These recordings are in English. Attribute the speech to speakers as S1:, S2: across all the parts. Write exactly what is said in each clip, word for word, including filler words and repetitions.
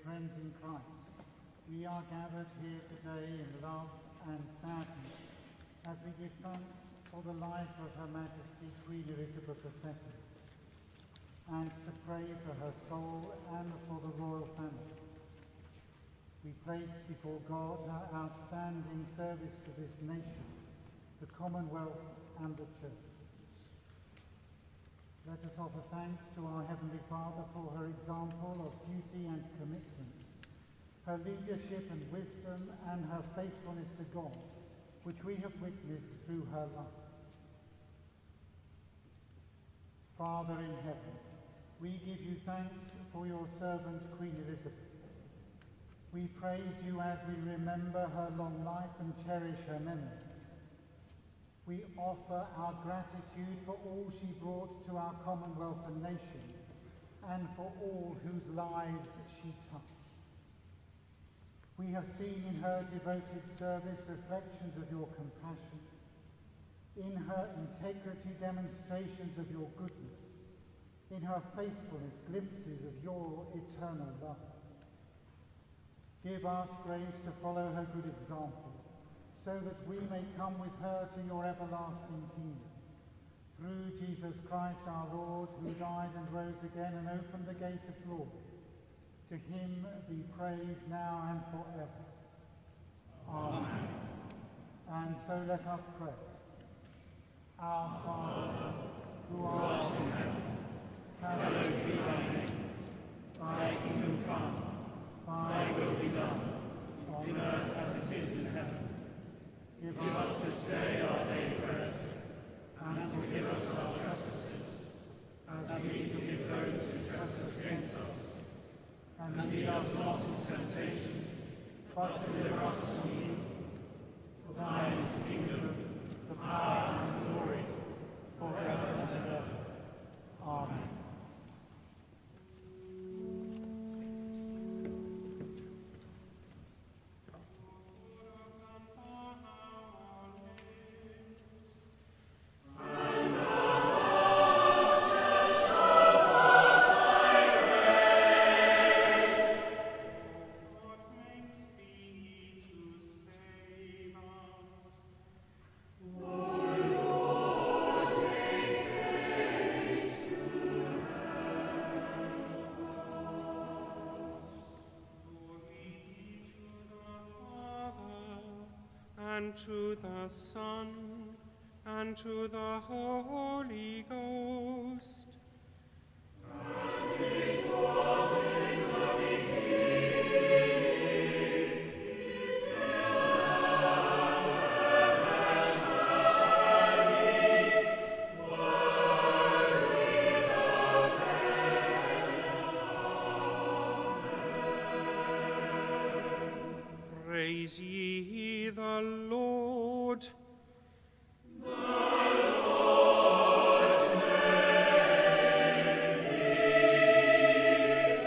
S1: friends in Christ, we are gathered here today in love and sadness as we give thanks for the life of Her Majesty Queen Elizabeth the Second, and to pray for her soul and for the royal family. We place before God her outstanding service to this nation, the Commonwealth and the Church. Let us offer thanks to our Heavenly Father for her example of duty and commitment, her leadership and wisdom, and her faithfulness to God, which we have witnessed through her life. Father in heaven, we give you thanks for your servant Queen Elizabeth. We praise you as we remember her long life and cherish her memory. We offer our gratitude for all she brought to our Commonwealth and nation, and for all whose lives she touched. We have seen in her devoted service reflections of your compassion, in her integrity demonstrations of your goodness, in her faithfulness glimpses of your eternal love. Give us grace to follow her good example, so that we may come with her to your everlasting kingdom. Through Jesus Christ our Lord, who died and rose again and opened the gate of glory. To him be praise now and forever. Amen. And so let us pray. Our Father, who art in heaven, hallowed be thy name. Thy kingdom come, thy will be done, on earth as it is in heaven. Give us this day our daily bread, and forgive us our trespasses, as we forgive those who trespass against us. And lead us not into temptation, but deliver us from evil. For thine is the kingdom, the power, and the glory, forever and ever. Amen.
S2: And to the Son, and to the Holy Ghost.
S3: As it was in the beginning, is now, and ever shall be, world without end.
S2: Praise ye the Lord.
S3: The Lord's name be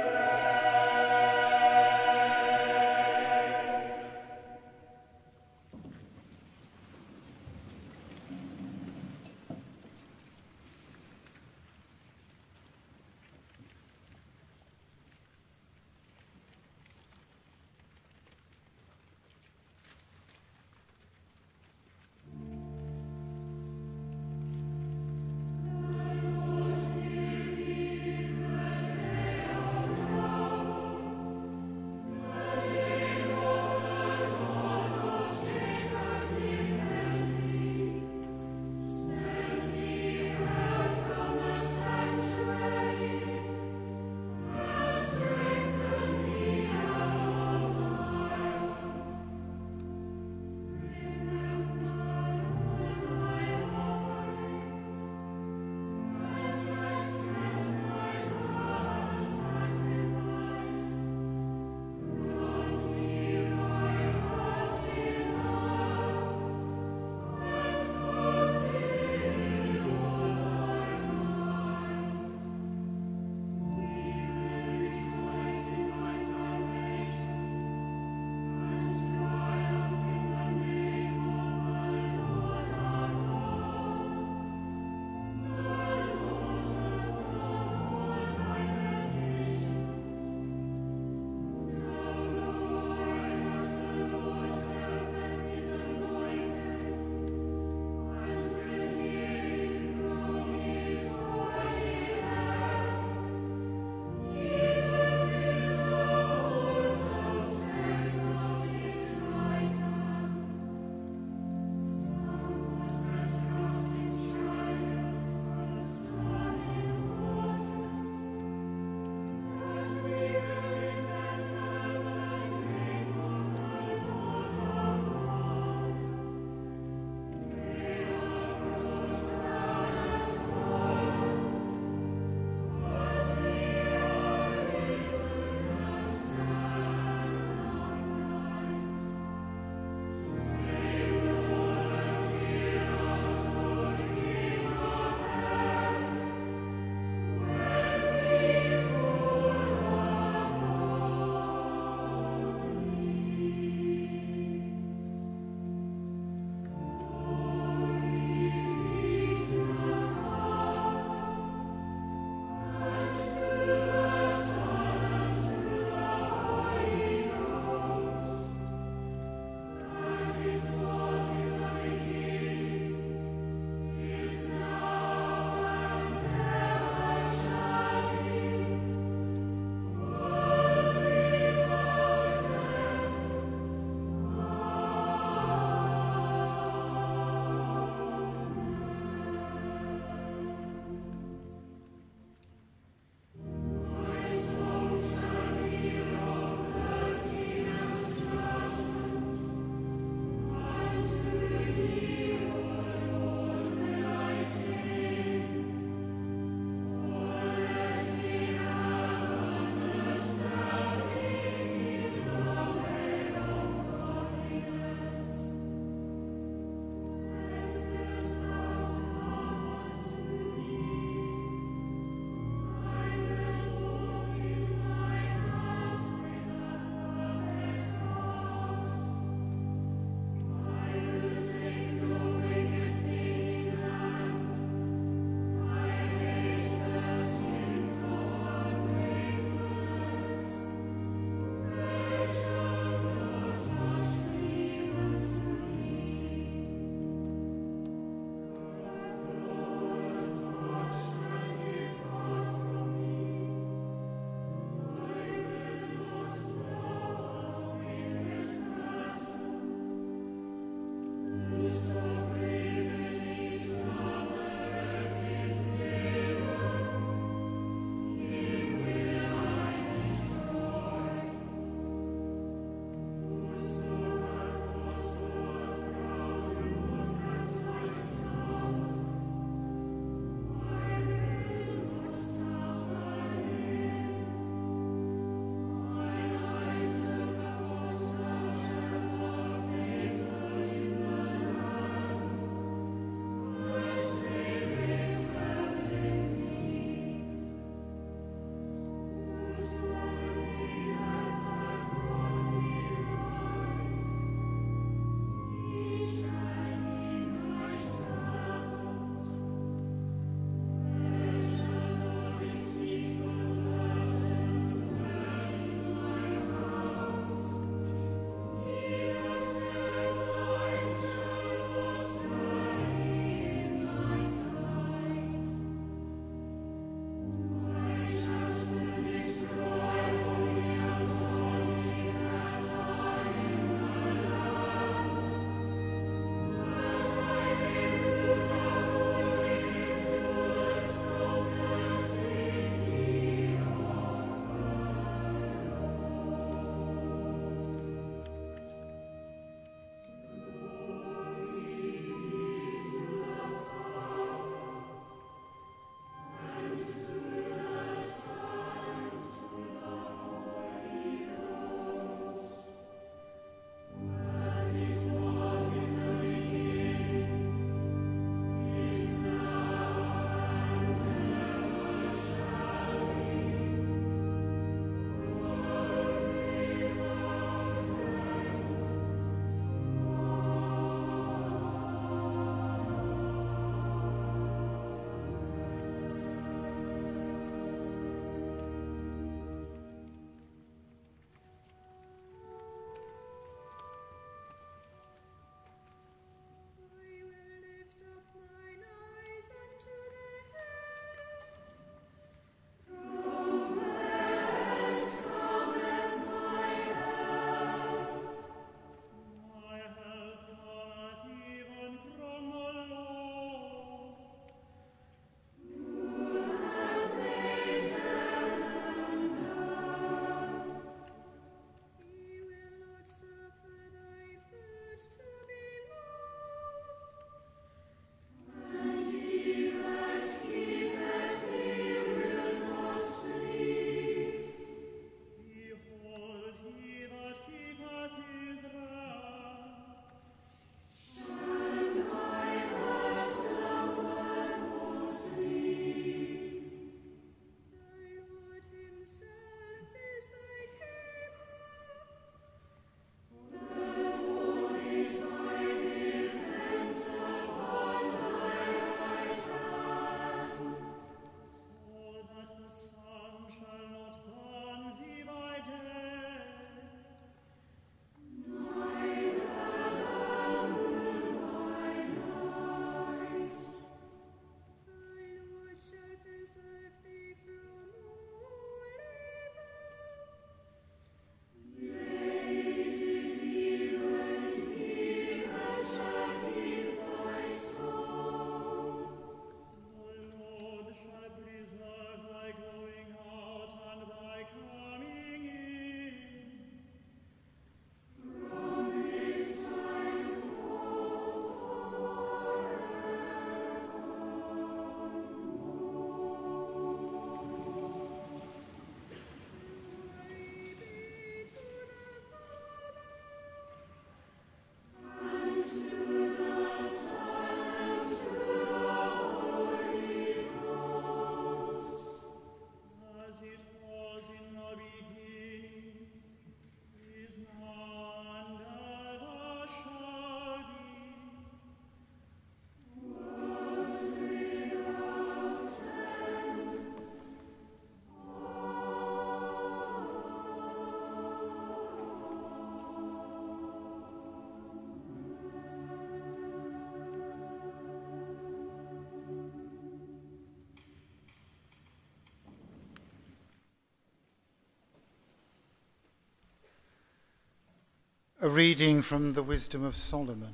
S1: A reading from the Wisdom of Solomon.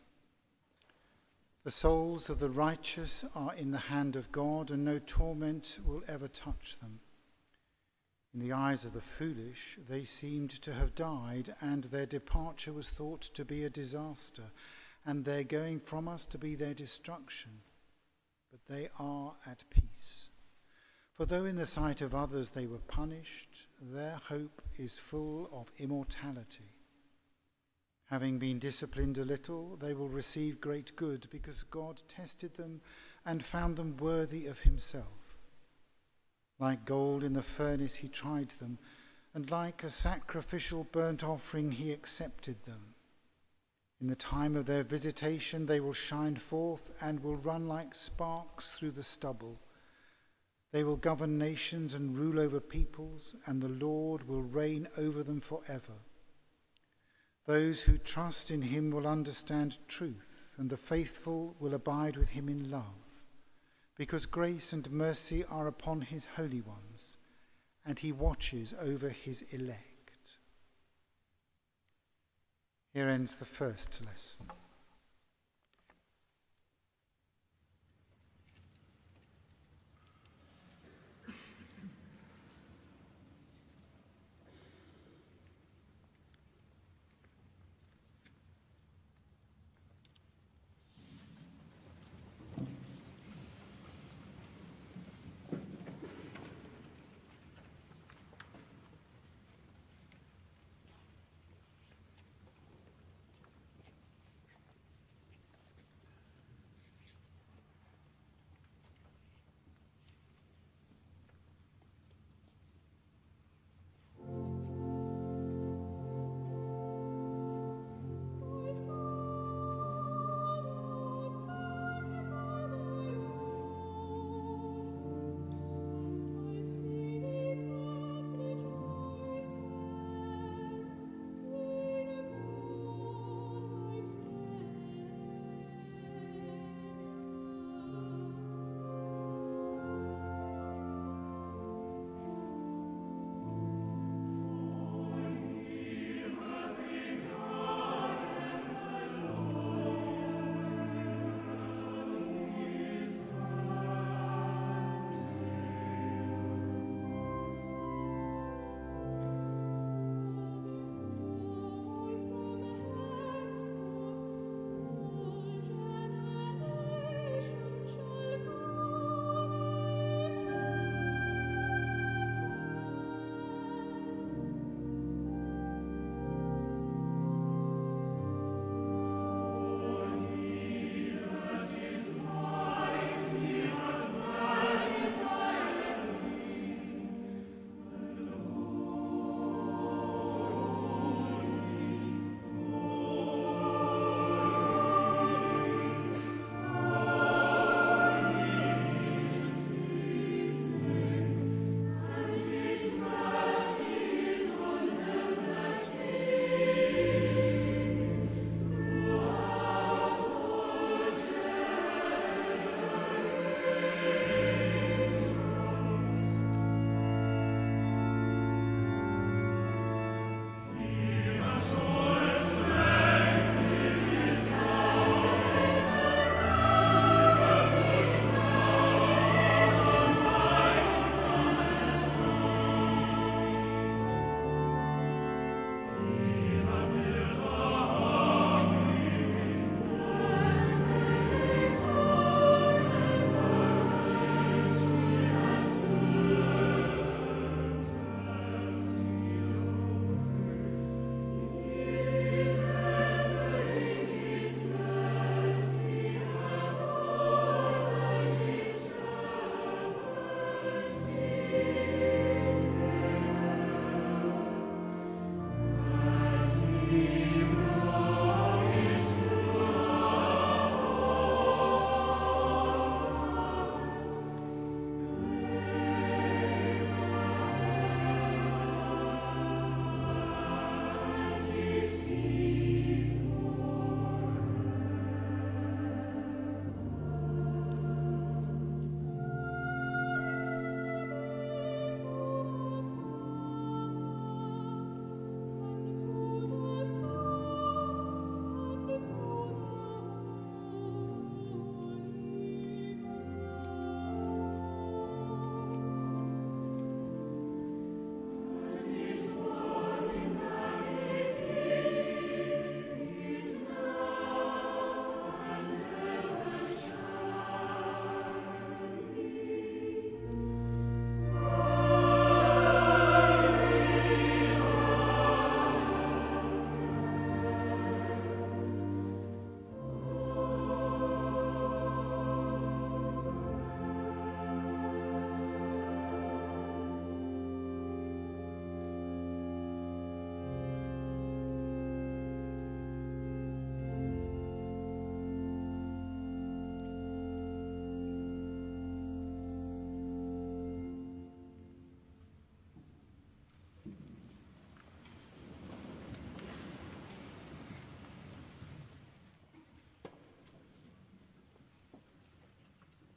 S1: The souls of the righteous are in the hand of God, and no torment will ever touch them. In the eyes of the foolish, they seemed to have died, and their departure was thought to be a disaster, and their going from us to be their destruction. But they are at peace. For though in the sight of others they were punished, their hope is full of immortality. Having been disciplined a little, they will receive great good, because God tested them and found them worthy of himself. Like gold in the furnace he tried them, and like a sacrificial burnt offering he accepted them. In the time of their visitation they will shine forth and will run like sparks through the stubble. They will govern nations and rule over peoples, and the Lord will reign over them forever. Those who trust in him will understand truth, and the faithful will abide with him in love, because grace and mercy are upon his holy ones, and he watches over his elect. Here ends the first lesson.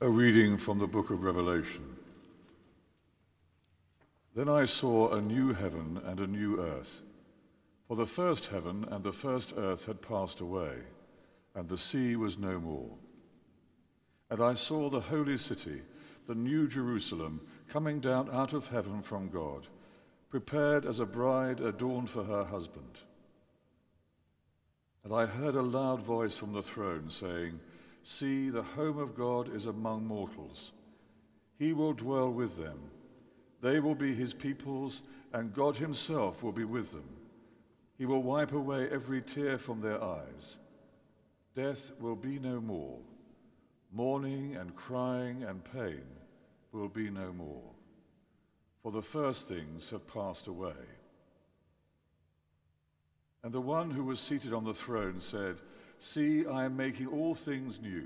S4: A reading from the book of Revelation. Then I saw a new heaven and a new earth, for the first heaven and the first earth had passed away, and the sea was no more. And I saw the holy city, the new Jerusalem, coming down out of heaven from God, prepared as a bride adorned for her husband. And I heard a loud voice from the throne saying, "See, the home of God is among mortals. He will dwell with them. They will be his peoples, and God himself will be with them. He will wipe away every tear from their eyes. Death will be no more. Mourning and crying and pain will be no more, for the first things have passed away." And the one who was seated on the throne said, "See, I am making all things new."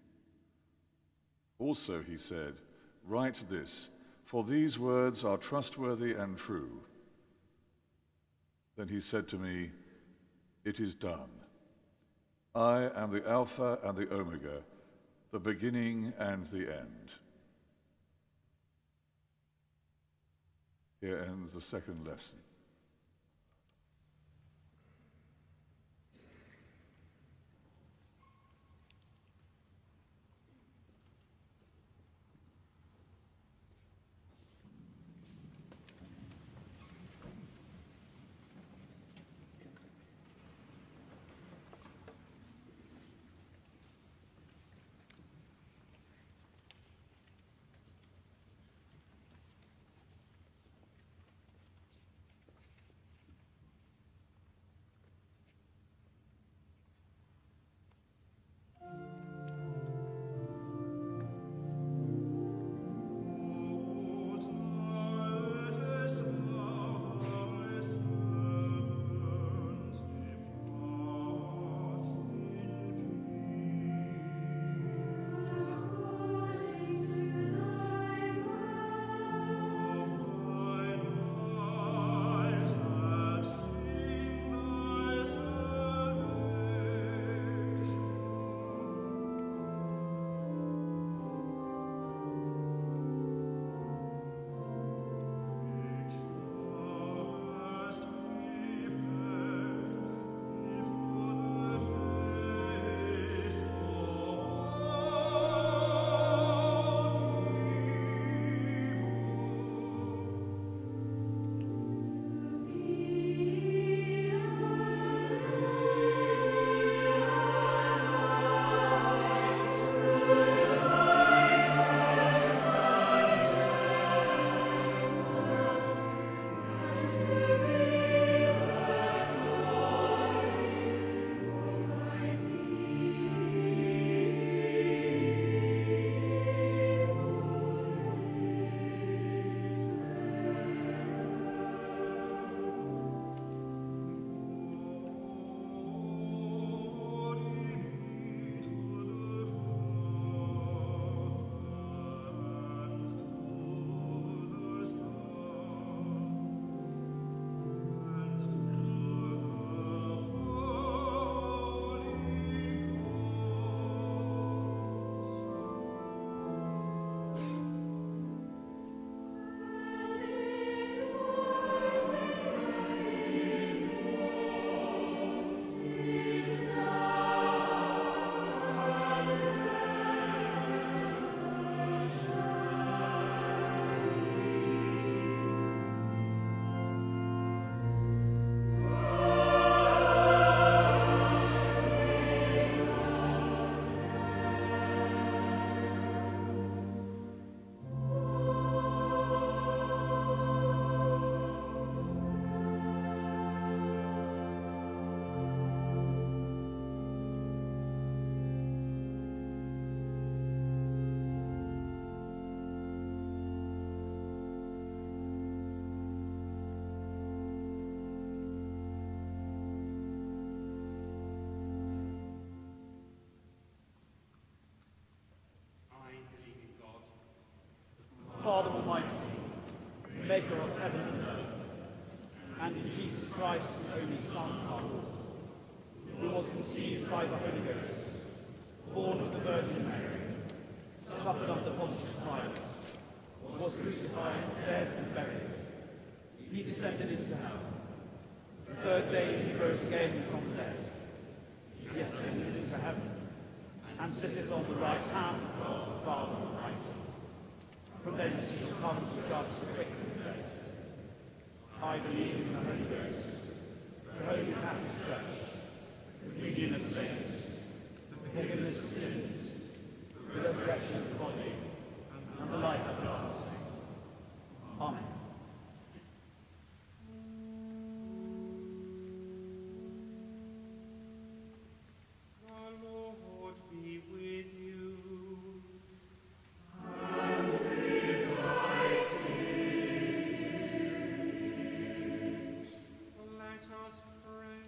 S4: Also he said, "Write this, for these words are trustworthy and true." Then he said to me, "It is done. I am the Alpha and the Omega, the beginning and the end." Here ends the second lesson.
S5: Father Almighty, maker of heaven and earth, and in Jesus Christ, his only Son, our Lord, who was conceived by the Holy Ghost, born of the Virgin Mary, suffered crucified, dead, and buried. He descended into hell. The third day he rose again from the dead. He ascended into heaven, and sitteth on the right hand of God the Father Almighty. From thence he shall come to judge the quick and the dead. I believe in the Holy Ghost, the Holy Catholic Church, the union of saints, the forgiveness of sins, the resurrection of the body, and the life everlasting. Amen.
S2: The Lord be with you.
S3: And with thy spirit.
S2: Let us pray.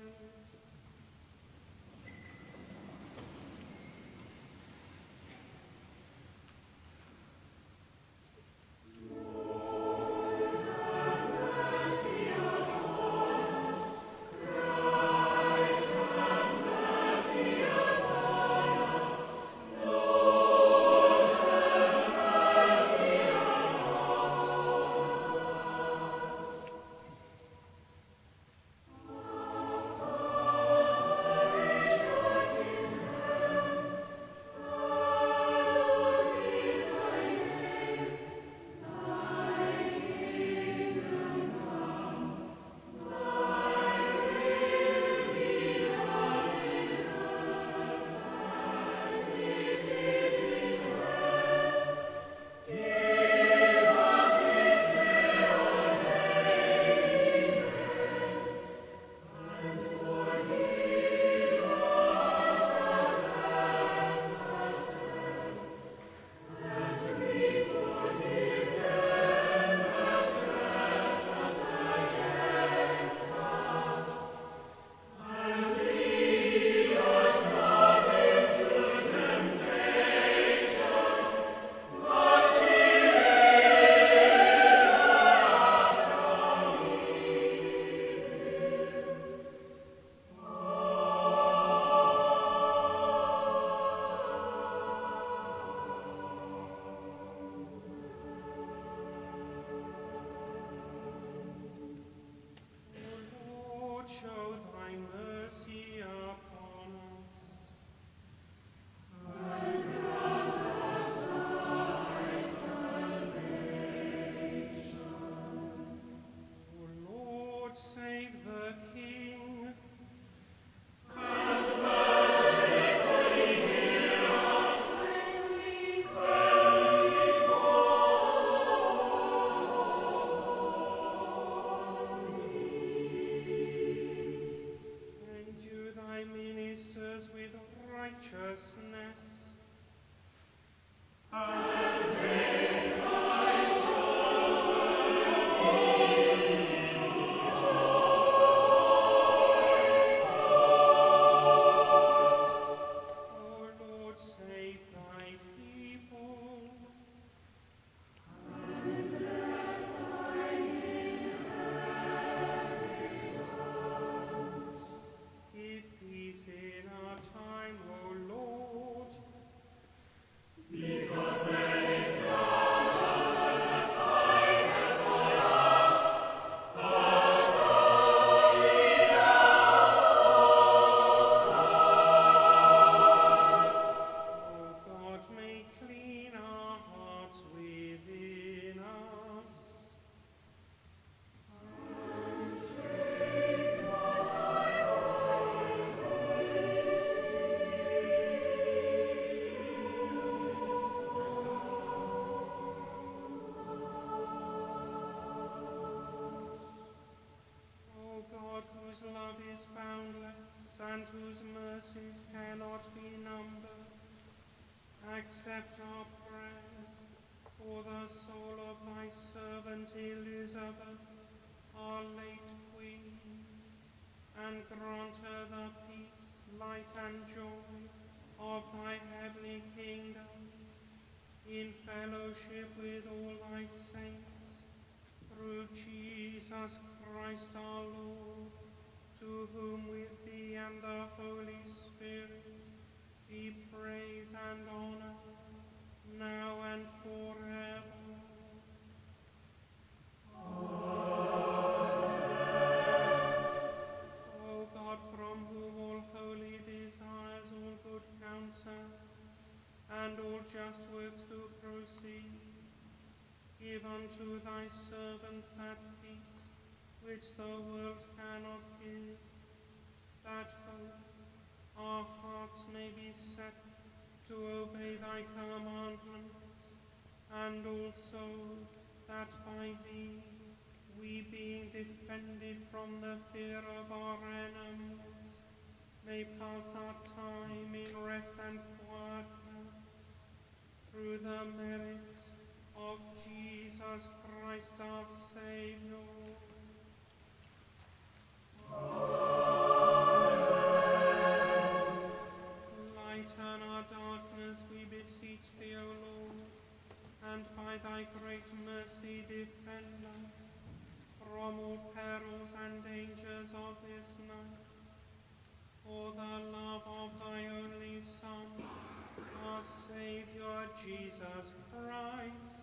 S2: Show thy mercy upon us.
S3: And grant us thy salvation.
S2: O Lord, save the King.
S3: And mercifully hear us when we pray,
S2: Endue thy ministers with righteousness.
S3: and make thy chosen
S2: O Lord, save thy people. Give peace in our time, O Lord.
S3: because there is none other that fighteth for us, but only
S2: O God, make clean our hearts within us. O God, whose love is boundless and whose mercies cannot be numbered, accept our prayers for the soul of thy servant Elizabeth, our late Queen, and grant her the peace, light, and joy of thy heavenly kingdom, in fellowship with all thy saints, through Jesus Christ our Lord, to whom with thee and the Holy Spirit be praise and honor, now and forever. Give unto thy servants that peace which the world cannot give, that both our hearts may be set to obey thy commandments, and also that by thee we, being defended from the fear of our enemies, may pass our time in rest and quietness, through the merits of Jesus Christ our Saviour. Lighten our darkness, we beseech thee, O Lord, and by thy great mercy defend us from all perils and dangers of this night. For the love of thy only Son, our Saviour Jesus Christ.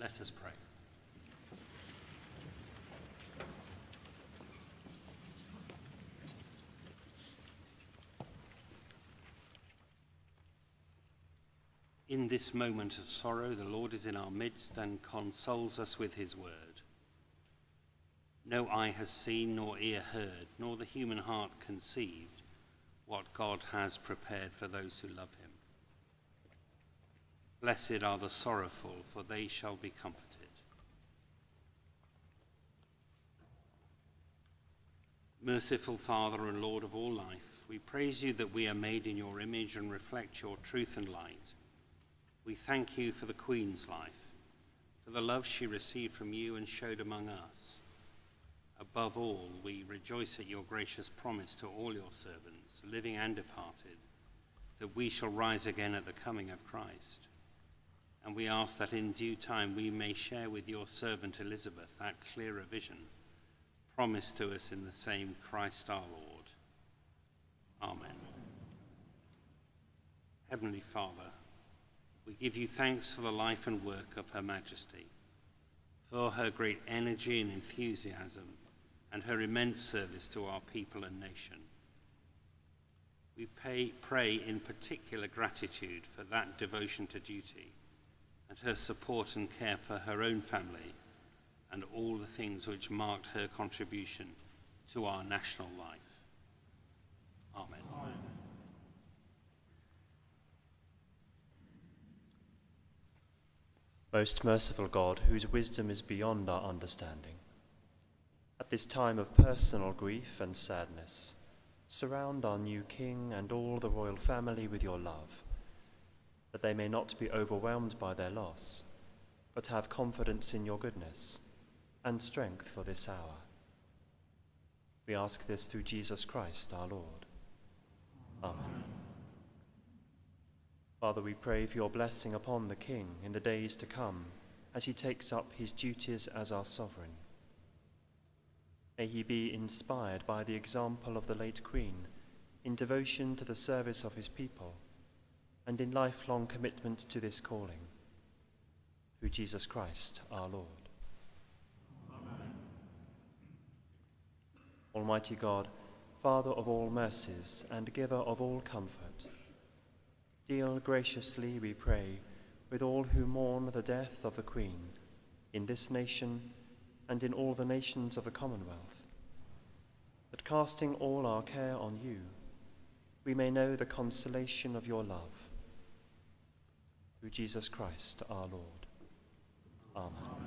S6: Let us pray. In this moment of sorrow, the Lord is in our midst and consoles us with his word. No eye has seen, nor ear heard, nor the human heart conceived what God has prepared for those who love him. Blessed are the sorrowful, for they shall be comforted. Merciful Father and Lord of all life, we praise you that we are made in your image and reflect your truth and light. We thank you for the Queen's life, for the love she received from you and showed among us. Above all, we rejoice at your gracious promise to all your servants, living and departed, that we shall rise again at the coming of Christ. And we ask that in due time we may share with your servant Elizabeth that clearer vision promised to us in the same Christ our Lord. Amen. Heavenly Father, we give you thanks for the life and work of Her Majesty, for her great energy and enthusiasm, and her immense service to our people and nation. We pay, pray in particular gratitude for that devotion to duty and her support and care for her own family and all the things which marked her contribution to our national life. Amen. Amen.
S7: Most merciful God, whose wisdom is beyond our understanding, at this time of personal grief and sadness, surround our new King and all the royal family with your love, that they may not be overwhelmed by their loss, but have confidence in your goodness and strength for this hour. We ask this through Jesus Christ our Lord. Amen. Father, we pray for your blessing upon the King in the days to come as he takes up his duties as our sovereign. May he be inspired by the example of the late Queen in devotion to the service of his people and in lifelong commitment to this calling. Through Jesus Christ our Lord. Amen. Almighty God, Father of all mercies and giver of all comfort, deal graciously, we pray, with all who mourn the death of the Queen in this nation and in all the nations of the Commonwealth, that casting all our care on you, we may know the consolation of your love. Through Jesus Christ our Lord. Amen. Amen.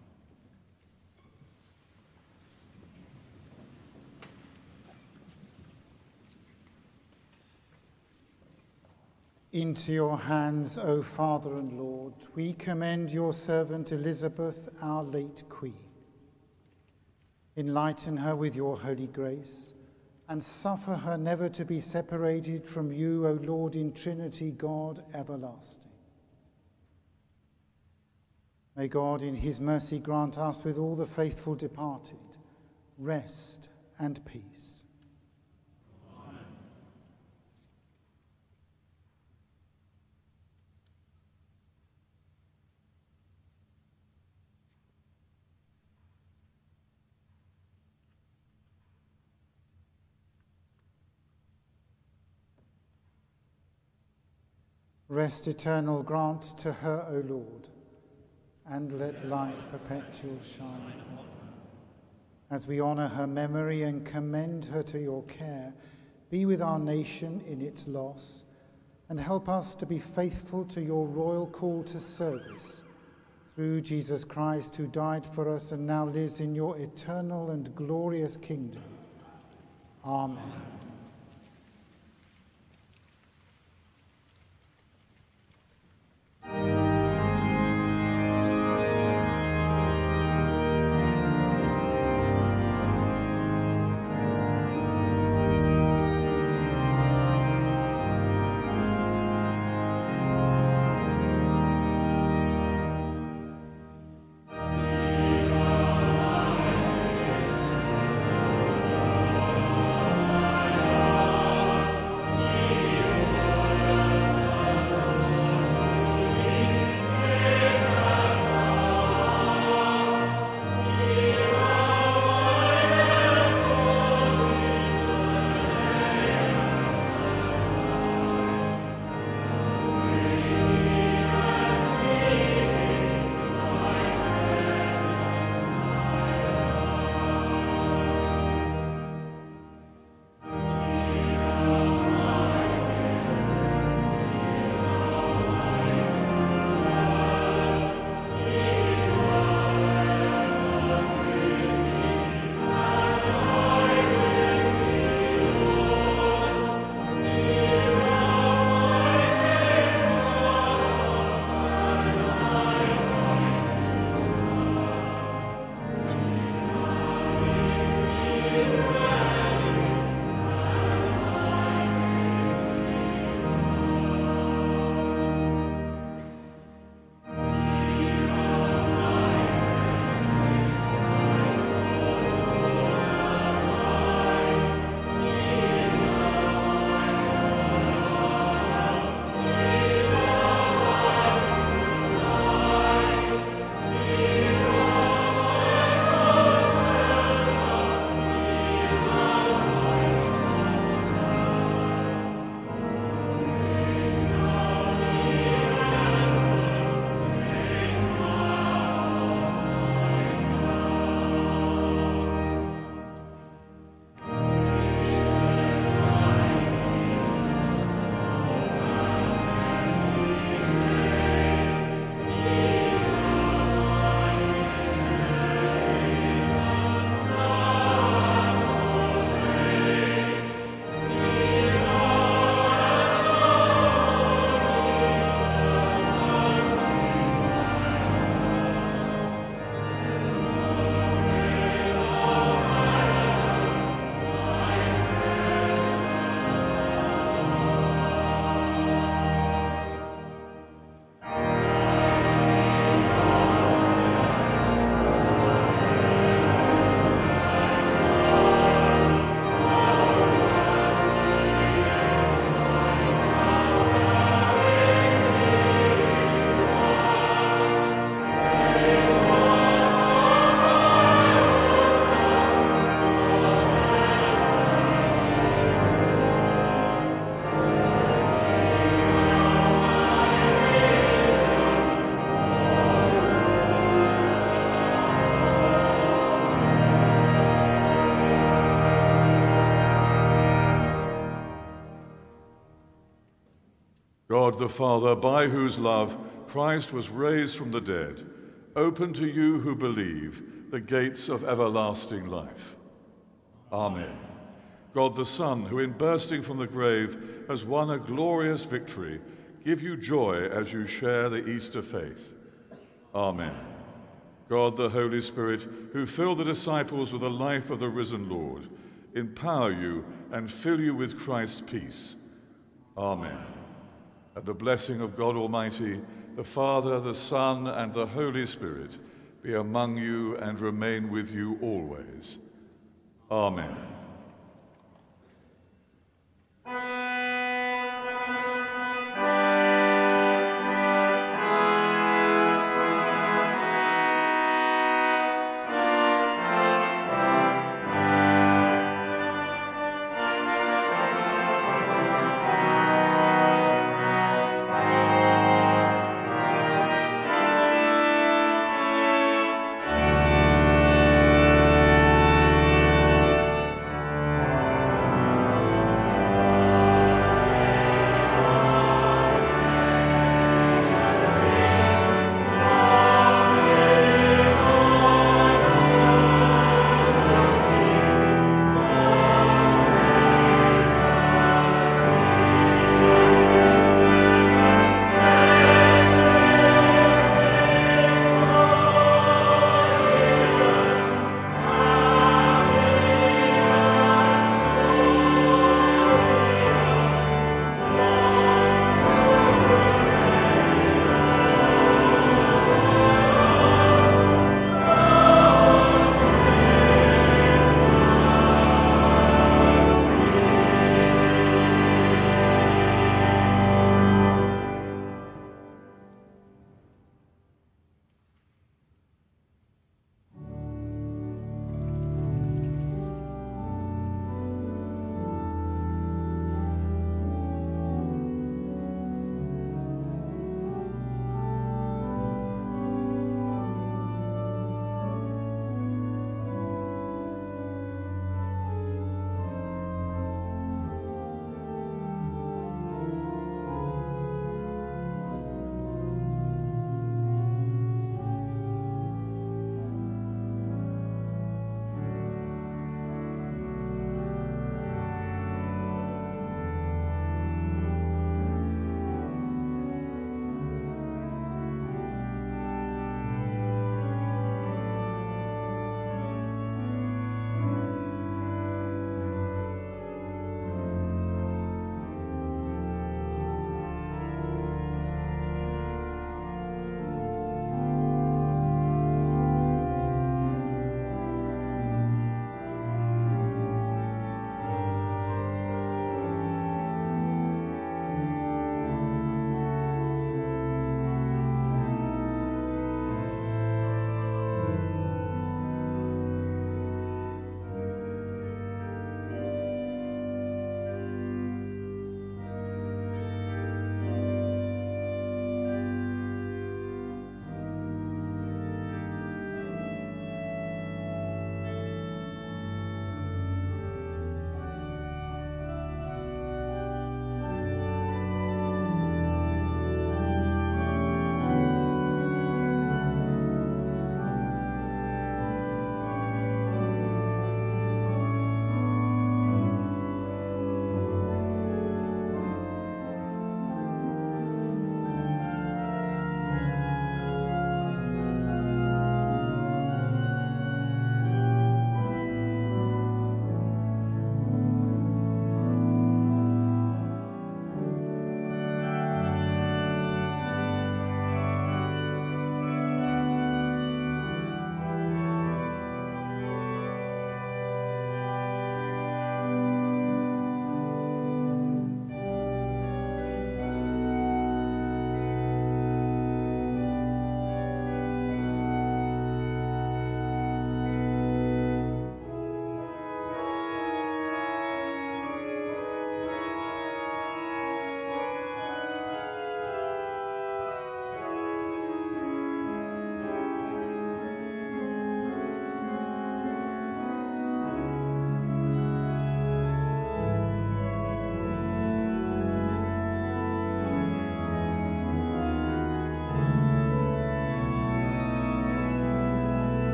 S1: Into your hands, O Father and Lord, we commend your servant Elizabeth, our late Queen. Enlighten her with your holy grace, and suffer her never to be separated from you, O Lord, in Trinity, God everlasting. May God in his mercy grant us, with all the faithful departed, rest and peace.
S3: Amen.
S1: Rest eternal grant to her, O Lord, and let light perpetual shine upon her. As we honour her memory and commend her to your care, be with our nation in its loss, and help us to be faithful to your royal call to service, through Jesus Christ, who died for us and now lives in your eternal and glorious kingdom. Amen.
S3: Amen.
S4: God the Father, by whose love Christ was raised from the dead, open to you who believe the gates of everlasting life. Amen. God the Son, who in bursting from the grave has won a glorious victory, give you joy as you share the Easter faith. Amen. God the Holy Spirit, who filled the disciples with the life of the risen Lord, empower you and fill you with Christ's peace. Amen. And the blessing of God Almighty, the Father, the Son, and the Holy Spirit be among you and remain with you always. Amen.